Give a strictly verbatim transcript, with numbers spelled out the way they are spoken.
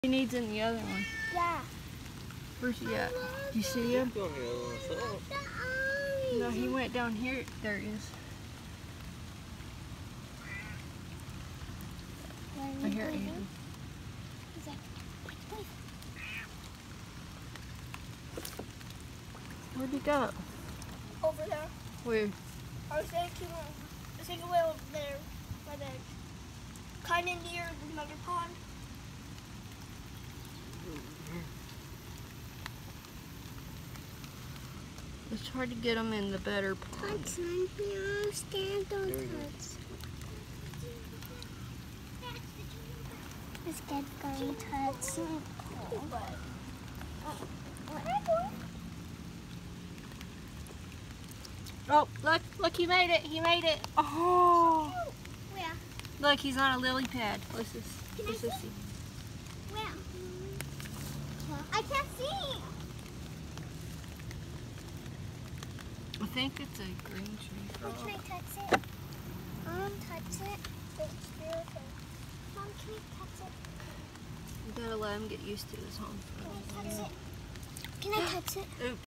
He needs in the other one. Yeah. Where's he at? Do you see him? No, he went down here. There he is. I hear Aiden. He's like, wait, wait. Where'd he go? Over there. Where? I was thinking, I was thinking way over there, by the kind of near another pond. It's hard to get them in the better pond. Touch me, no, stand, don't touch. Let's get going, touch. Oh, look, look, he made it, he made it. Oh. Where? Look, he's on a lily pad. Let's just, Can let's I just see? see. Where? I can't see. I think it's a green tree frog. Can I touch it? Mom, touch it. It's beautiful. Mom, can I touch it? You gotta let him get used to his home. Can I touch it? Can I touch it? Oops.